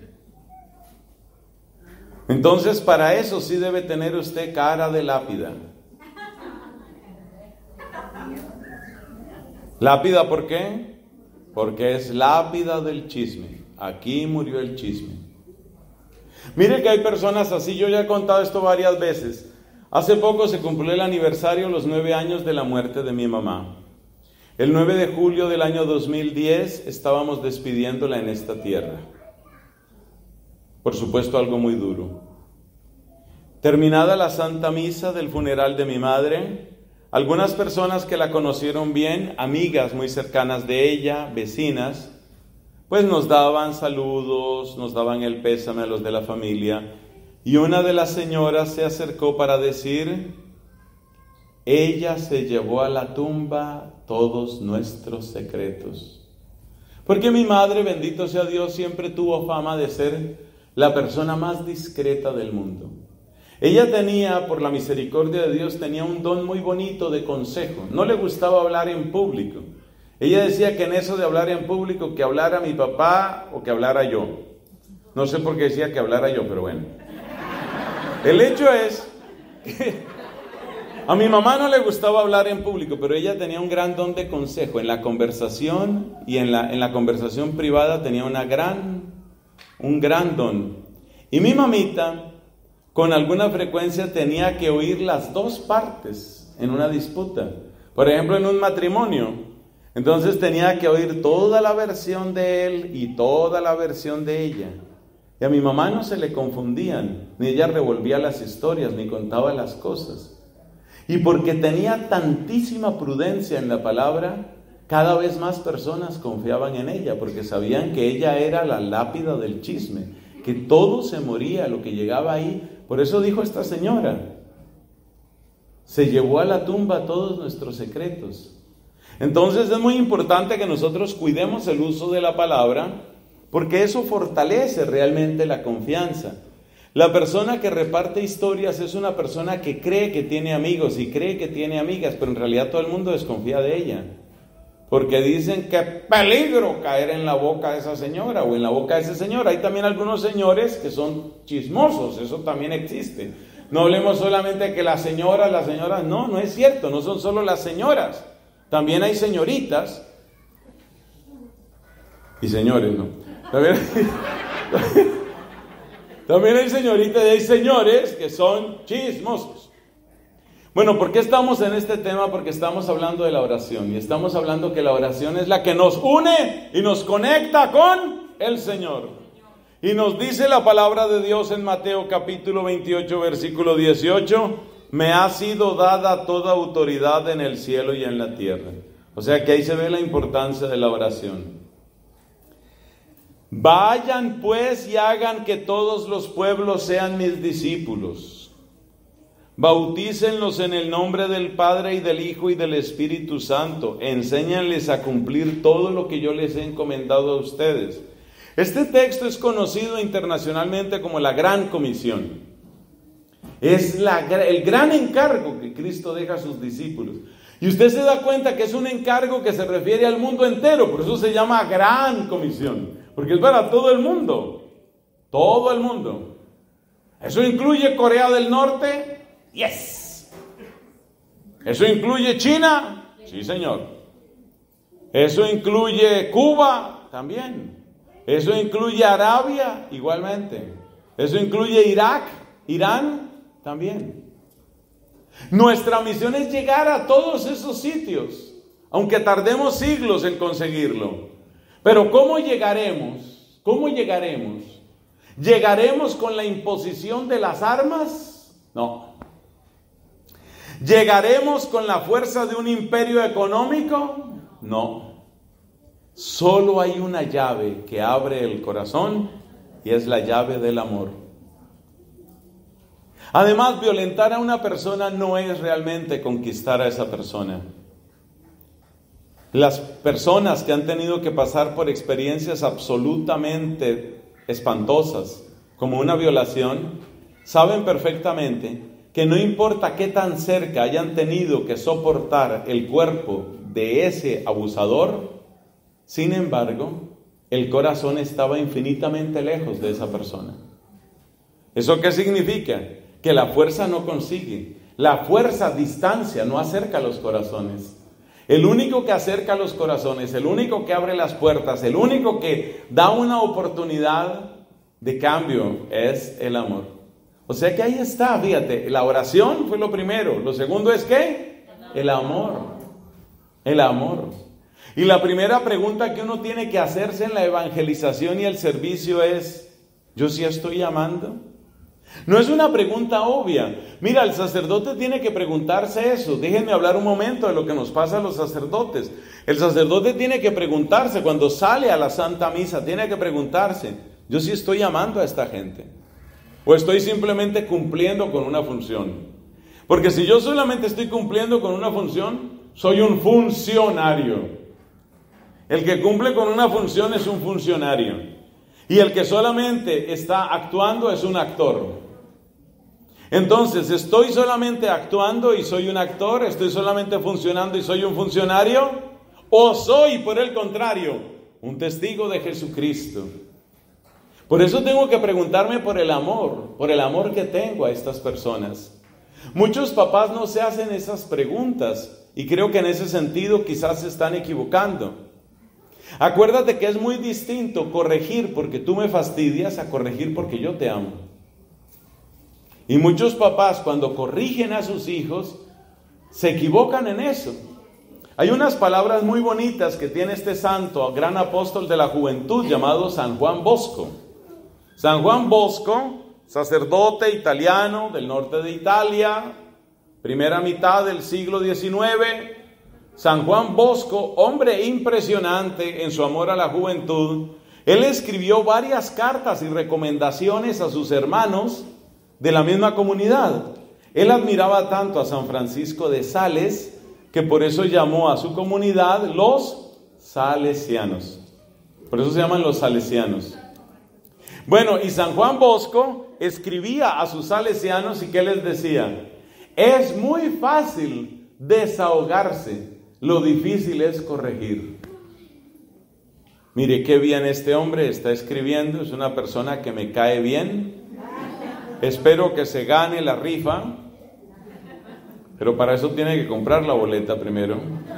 Entonces, para eso sí debe tener usted cara de lápida. ¿Lápida por qué? Porque es lápida del chisme. Aquí murió el chisme. Mire que hay personas así, yo ya he contado esto varias veces. Hace poco se cumplió el aniversario, los 9 años de la muerte de mi mamá. El 9 de julio del año 2010 estábamos despidiéndola en esta tierra. Por supuesto, algo muy duro. Terminada la Santa Misa del funeral de mi madre, algunas personas que la conocieron bien, amigas muy cercanas de ella, vecinas, pues nos daban saludos, nos daban el pésame a los de la familia. Y una de las señoras se acercó para decir: ella se llevó a la tumba todos nuestros secretos. Porque mi madre, bendito sea Dios, siempre tuvo fama de ser la persona más discreta del mundo. Ella tenía, por la misericordia de Dios, tenía un don muy bonito de consejo. No le gustaba hablar en público. Ella decía que en eso de hablar en público, que hablara mi papá o que hablara yo. No sé por qué decía que hablara yo, pero bueno. El hecho es que a mi mamá no le gustaba hablar en público, pero ella tenía un gran don de consejo. En la conversación y en la conversación privada tenía un gran don. Y mi mamita, con alguna frecuencia, tenía que oír las dos partes en una disputa. Por ejemplo, en un matrimonio. Entonces tenía que oír toda la versión de él y toda la versión de ella. Y a mi mamá no se le confundían, ni ella revolvía las historias, ni contaba las cosas. Y porque tenía tantísima prudencia en la palabra, cada vez más personas confiaban en ella, porque sabían que ella era la lápida del chisme, que todo se moría, lo que llegaba ahí. Por eso dijo esta señora: se llevó a la tumba todos nuestros secretos. Entonces es muy importante que nosotros cuidemos el uso de la palabra, porque eso fortalece realmente la confianza. La persona que reparte historias es una persona que cree que tiene amigos y cree que tiene amigas, pero en realidad todo el mundo desconfía de ella. Porque dicen que peligro caer en la boca de esa señora o en la boca de ese señor. Hay también algunos señores que son chismosos, eso también existe. No hablemos solamente de que las señoras, no es cierto, no son solo las señoras. También hay señoritas y señores, ¿no? También hay señoritas y hay señores que son chismosos. Bueno, ¿por qué estamos en este tema? Porque estamos hablando de la oración y estamos hablando que la oración es la que nos une y nos conecta con el Señor. Y nos dice la palabra de Dios en Mateo capítulo 28, versículo 18: me ha sido dada toda autoridad en el cielo y en la tierra. O sea que ahí se ve la importancia de la oración. Vayan pues y hagan que todos los pueblos sean mis discípulos. Bautícenlos en el nombre del Padre y del Hijo y del Espíritu Santo. Enséñanles a cumplir todo lo que yo les he encomendado a ustedes. Este texto es conocido internacionalmente como la Gran Comisión. Es el gran encargo que Cristo deja a sus discípulos. Y usted se da cuenta que es un encargo que se refiere al mundo entero, por eso se llama Gran Comisión. Porque es para todo el mundo. Todo el mundo. ¿Eso incluye Corea del Norte? Yes. ¿Eso incluye China? Sí, señor. ¿Eso incluye Cuba? También. ¿Eso incluye Arabia? Igualmente. ¿Eso incluye Irak? ¿Irán? También. Nuestra misión es llegar a todos esos sitios, aunque tardemos siglos en conseguirlo. Pero ¿cómo llegaremos? ¿Cómo llegaremos? ¿Llegaremos con la imposición de las armas? No. ¿Llegaremos con la fuerza de un imperio económico? No. Solo hay una llave que abre el corazón y es la llave del amor. Además, violentar a una persona no es realmente conquistar a esa persona. Las personas que han tenido que pasar por experiencias absolutamente espantosas, como una violación, saben perfectamente que no importa qué tan cerca hayan tenido que soportar el cuerpo de ese abusador, sin embargo, el corazón estaba infinitamente lejos de esa persona. ¿Eso qué significa? Que la fuerza no consigue. La fuerza distancia, no acerca los corazones. El único que acerca los corazones, el único que abre las puertas, el único que da una oportunidad de cambio es el amor. O sea que ahí está, fíjate, la oración fue lo primero. Lo segundo es ¿qué? El amor. El amor. Y la primera pregunta que uno tiene que hacerse en la evangelización y el servicio es: ¿yo sí estoy amando? No es una pregunta obvia. Mira, el sacerdote tiene que preguntarse eso. Déjenme hablar un momento de lo que nos pasa a los sacerdotes. El sacerdote tiene que preguntarse, cuando sale a la Santa Misa, tiene que preguntarse, ¿yo sí estoy amando a esta gente? ¿O estoy simplemente cumpliendo con una función? Porque si yo solamente estoy cumpliendo con una función, soy un funcionario. El que cumple con una función es un funcionario. Y el que solamente está actuando es un actor. Entonces, ¿estoy solamente actuando y soy un actor? ¿Estoy solamente funcionando y soy un funcionario? ¿O soy, por el contrario, un testigo de Jesucristo? Por eso tengo que preguntarme por el amor que tengo a estas personas. Muchos papás no se hacen esas preguntas y creo que en ese sentido quizás se están equivocando. Acuérdate que es muy distinto corregir porque tú me fastidias a corregir porque yo te amo. Y muchos papás cuando corrigen a sus hijos se equivocan en eso. Hay unas palabras muy bonitas que tiene este santo, gran apóstol de la juventud llamado San Juan Bosco. San Juan Bosco, sacerdote italiano del norte de Italia, primera mitad del siglo XIX. San Juan Bosco, hombre impresionante en su amor a la juventud. Él escribió varias cartas y recomendaciones a sus hermanos de la misma comunidad. Él admiraba tanto a San Francisco de Sales que por eso llamó a su comunidad los salesianos. Por eso se llaman los salesianos. Bueno, y San Juan Bosco escribía a sus salesianos y ¿qué les decía? Es muy fácil desahogarse, lo difícil es corregir. Mire qué bien este hombre está escribiendo, es una persona que me cae bien. Espero que se gane la rifa, pero para eso tiene que comprar la boleta primero.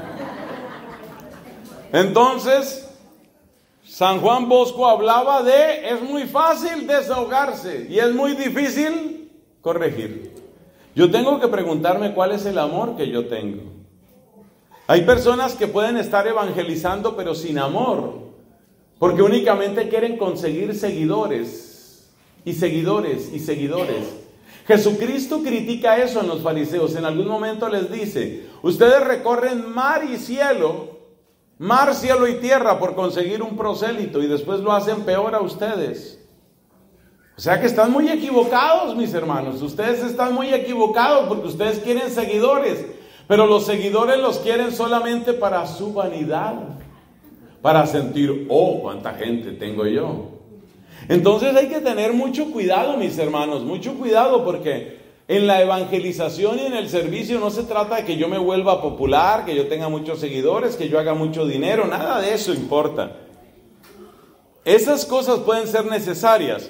Entonces, San Juan Bosco hablaba de, es muy fácil desahogarse y es muy difícil corregir. Yo tengo que preguntarme cuál es el amor que yo tengo. Hay personas que pueden estar evangelizando pero sin amor, porque únicamente quieren conseguir seguidores. Y seguidores, y seguidores. Jesucristo critica eso en los fariseos. En algún momento les dice, ustedes recorren mar, cielo y tierra por conseguir un prosélito y después lo hacen peor a ustedes. O sea que están muy equivocados, mis hermanos. Ustedes están muy equivocados porque ustedes quieren seguidores, pero los seguidores los quieren solamente para su vanidad, para sentir, oh, cuánta gente tengo yo. Entonces hay que tener mucho cuidado, mis hermanos, mucho cuidado, porque en la evangelización y en el servicio no se trata de que yo me vuelva popular, que yo tenga muchos seguidores, que yo haga mucho dinero, nada de eso importa. Esas cosas pueden ser necesarias.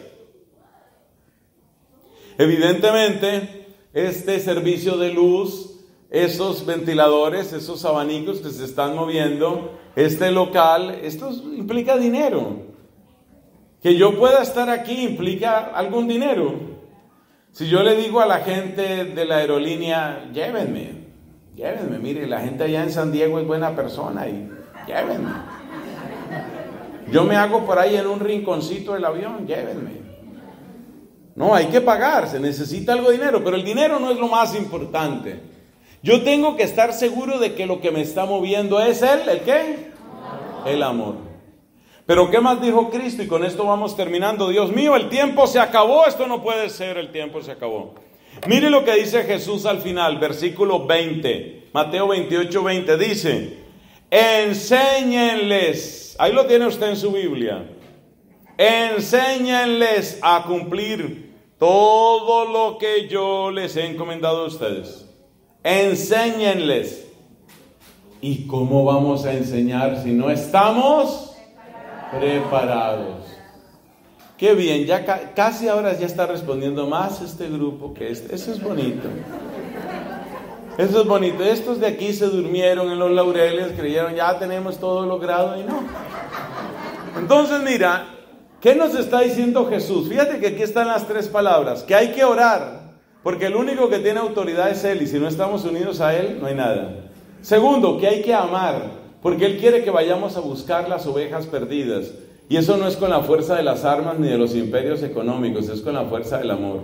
Evidentemente, este servicio de luz, esos ventiladores, esos abanicos que se están moviendo, este local, esto implica dinero. Que yo pueda estar aquí implica algún dinero. Si yo le digo a la gente de la aerolínea, llévenme, mire, la gente allá en San Diego es buena persona y llévenme. Yo me hago por ahí en un rinconcito del avión, llévenme. No, hay que pagar, se necesita algo de dinero, pero el dinero no es lo más importante. Yo tengo que estar seguro de que lo que me está moviendo es ¿el qué? El amor. Pero ¿qué más dijo Cristo? Y con esto vamos terminando. Dios mío, el tiempo se acabó. Esto no puede ser, el tiempo se acabó. Mire lo que dice Jesús al final, versículo 20. Mateo 28:20 dice, enséñenles. Ahí lo tiene usted en su Biblia. Enséñenles a cumplir todo lo que yo les he encomendado a ustedes. Enséñenles. ¿Y cómo vamos a enseñar si no estamos preparados? Qué bien, ya casi ahora ya está respondiendo más este grupo que este. Eso es bonito. Eso es bonito. Estos de aquí se durmieron en los laureles, creyeron ya tenemos todo logrado y no. Entonces mira, ¿qué nos está diciendo Jesús? Fíjate que aquí están las tres palabras, que hay que orar, porque el único que tiene autoridad es Él y si no estamos unidos a Él no hay nada. Segundo, que hay que amar, porque Él quiere que vayamos a buscar las ovejas perdidas. Y eso no es con la fuerza de las armas ni de los imperios económicos, es con la fuerza del amor.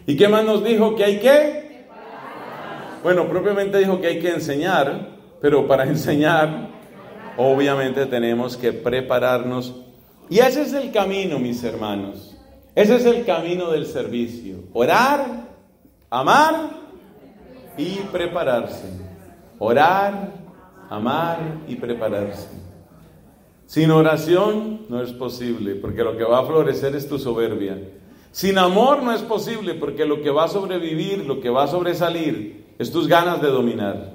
¿Y qué más nos dijo? ¿Que hay que? Bueno, propiamente dijo que hay que enseñar, pero para enseñar, obviamente tenemos que prepararnos. Y ese es el camino, mis hermanos. Ese es el camino del servicio. Orar, amar y prepararse. Orar, amar y prepararse. Sin oración no es posible, porque lo que va a florecer es tu soberbia. Sin amor no es posible, porque lo que va a sobrevivir, lo que va a sobresalir, es tus ganas de dominar.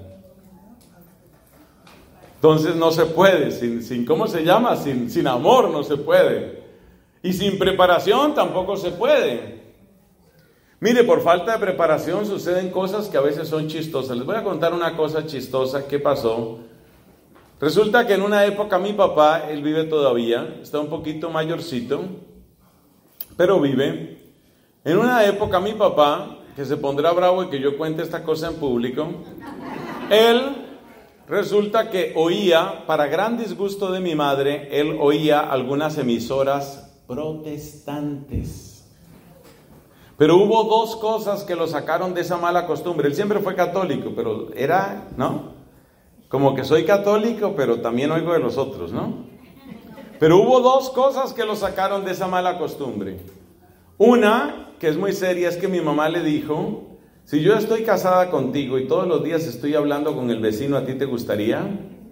Entonces no se puede, sin ¿cómo se llama? Sin amor no se puede. Y sin preparación tampoco se puede. Mire, por falta de preparación suceden cosas que a veces son chistosas. Les voy a contar una cosa chistosa que pasó. Resulta que en una época mi papá, él vive todavía, está un poquito mayorcito, pero vive. En una época mi papá, que se pondrá bravo y que yo cuente esta cosa en público, él resulta que oía, para gran disgusto de mi madre, él oía algunas emisoras protestantes. Pero hubo dos cosas que lo sacaron de esa mala costumbre. Él siempre fue católico, pero era, ¿no? Como que soy católico, pero también oigo de los otros, ¿no? Pero hubo dos cosas que lo sacaron de esa mala costumbre. Una, que es muy seria, es que mi mamá le dijo: si yo estoy casada contigo y todos los días estoy hablando con el vecino, ¿a ti te gustaría?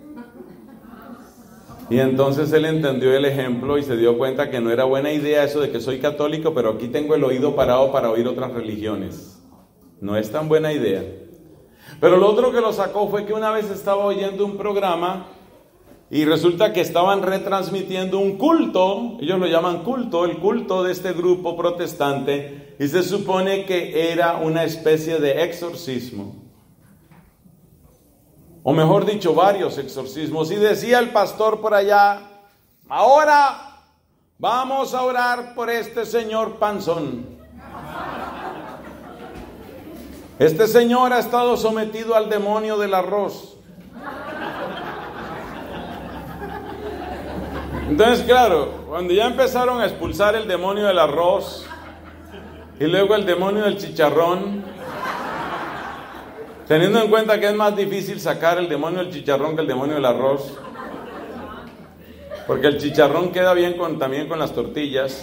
Y entonces él entendió el ejemplo y se dio cuenta que no era buena idea eso de que soy católico, pero aquí tengo el oído parado para oír otras religiones. No es tan buena idea. Pero lo otro que lo sacó fue que una vez estaba oyendo un programa y resulta que estaban retransmitiendo un culto, ellos lo llaman culto, el culto de este grupo protestante, y se supone que era una especie de exorcismo. O mejor dicho, varios exorcismos. Y decía el pastor por allá: ahora vamos a orar por este señor panzón. Este señor ha estado sometido al demonio del arroz. Entonces, claro, cuando ya empezaron a expulsar el demonio del arroz y luego el demonio del chicharrón, teniendo en cuenta que es más difícil sacar el demonio del chicharrón que el demonio del arroz, porque el chicharrón queda bien también con las tortillas.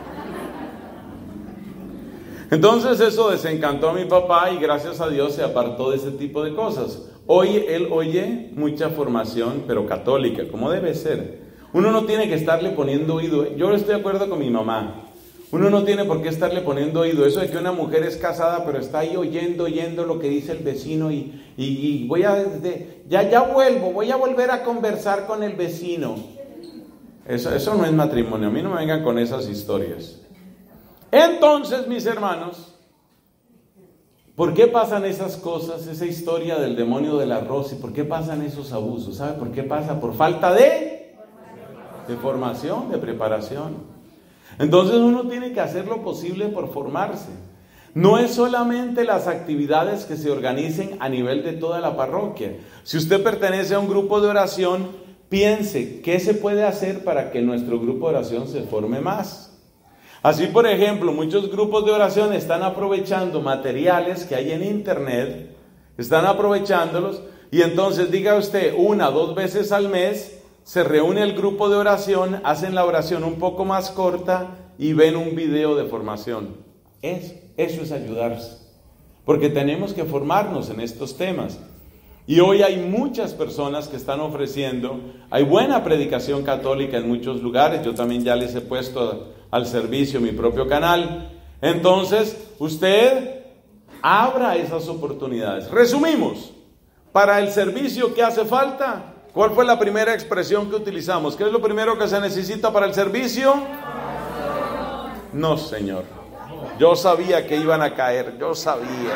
Entonces eso desencantó a mi papá y gracias a Dios se apartó de ese tipo de cosas. Hoy él oye mucha formación, pero católica, como debe ser. Uno no tiene que estarle poniendo oído. Yo estoy de acuerdo con mi mamá. Uno no tiene por qué estarle poniendo oído. Eso de que una mujer es casada, pero está ahí oyendo lo que dice el vecino y voy a volver a conversar con el vecino. Eso no es matrimonio. A mí no me vengan con esas historias. Entonces, mis hermanos, ¿por qué pasan esas cosas, esa historia del demonio del arroz? ¿Y por qué pasan esos abusos? ¿Sabe por qué pasa? Por falta de formación, de preparación. Entonces uno tiene que hacer lo posible por formarse. No es solamente las actividades que se organicen a nivel de toda la parroquia. Si usted pertenece a un grupo de oración, piense qué se puede hacer para que nuestro grupo de oración se forme más. Así, por ejemplo, muchos grupos de oración están aprovechando materiales que hay en internet, están aprovechándolos, y entonces diga usted, 1 o 2 veces al mes se reúne el grupo de oración, hacen la oración un poco más corta y ven un video de formación. Eso es ayudarse, porque tenemos que formarnos en estos temas. Y hoy hay muchas personas que están ofreciendo, hay buena predicación católica en muchos lugares, yo también ya les he puesto al servicio mi propio canal. Entonces, usted abra esas oportunidades. Resumimos, para el servicio que hace falta, ¿cuál fue la primera expresión que utilizamos? ¿Qué es lo primero que se necesita para el servicio? No, Señor. Yo sabía que iban a caer, yo sabía.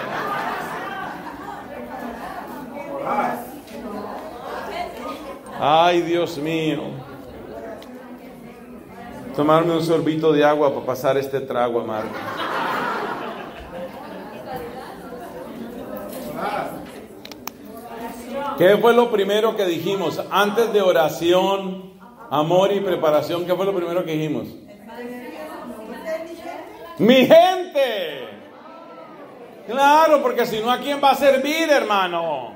Ay, Dios mío. Tomarme un sorbito de agua para pasar este trago amargo. ¿Qué fue lo primero que dijimos? Antes de oración, amor y preparación, ¿qué fue lo primero que dijimos? ¡Mi gente! Claro, porque si no, ¿a quién va a servir, hermano?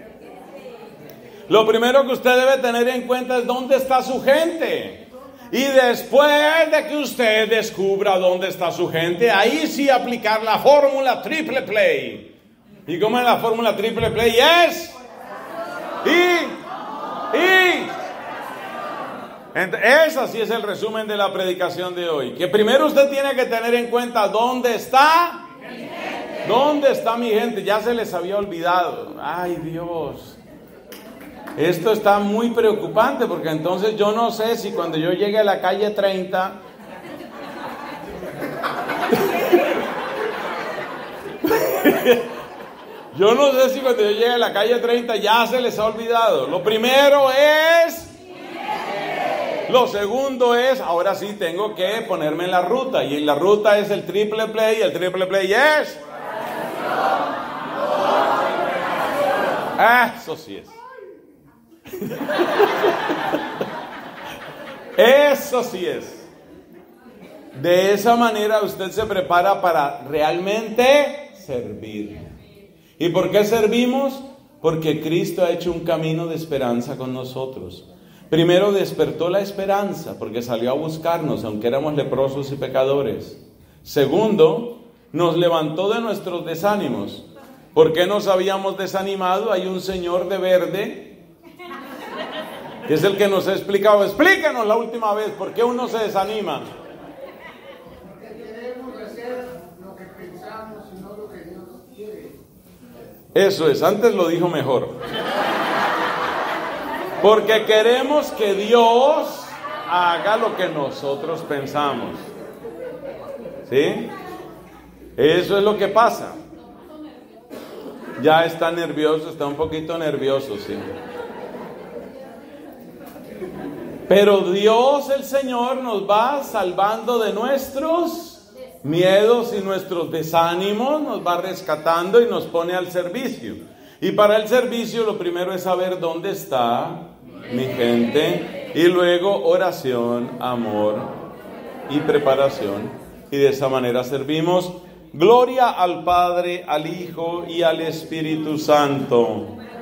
Lo primero que usted debe tener en cuenta es dónde está su gente. Y después de que usted descubra dónde está su gente, ahí sí aplicar la fórmula triple play. ¿Y cómo es la fórmula triple play? Es esa sí es el resumen de la predicación de hoy. Que primero usted tiene que tener en cuenta dónde está. ¿Dónde está mi gente? Ya se les había olvidado. Ay, Dios. Esto está muy preocupante porque entonces yo no sé si cuando yo llegue a la calle 30... Yo no sé si cuando yo llegue a la calle 30 ya se les ha olvidado. Lo primero es... Lo segundo es, ahora sí tengo que ponerme en la ruta. Y la ruta es el triple play. Y el triple play es... Eso sí es. Eso sí es. De esa manera usted se prepara para realmente servir. ¿Y por qué servimos? Porque Cristo ha hecho un camino de esperanza con nosotros. Primero despertó la esperanza porque salió a buscarnos aunque éramos leprosos y pecadores. Segundo, nos levantó de nuestros desánimos. ¿Por qué nos habíamos desanimado? Hay un señor de verde que es el que nos ha explicado. Explícanos la última vez, ¿por qué uno se desanima? Porque queremos hacer lo que pensamos y no lo que Dios quiere. Eso es, antes lo dijo mejor. Porque queremos que Dios haga lo que nosotros pensamos. ¿Sí? Eso es lo que pasa. Ya está nervioso, está un poquito nervioso, sí. Pero Dios, el Señor, nos va salvando de nuestros miedos y nuestros desánimos, nos va rescatando y nos pone al servicio. Y para el servicio lo primero es saber dónde está mi gente, y luego oración, amor y preparación. Y de esa manera servimos. Gloria al Padre, al Hijo y al Espíritu Santo.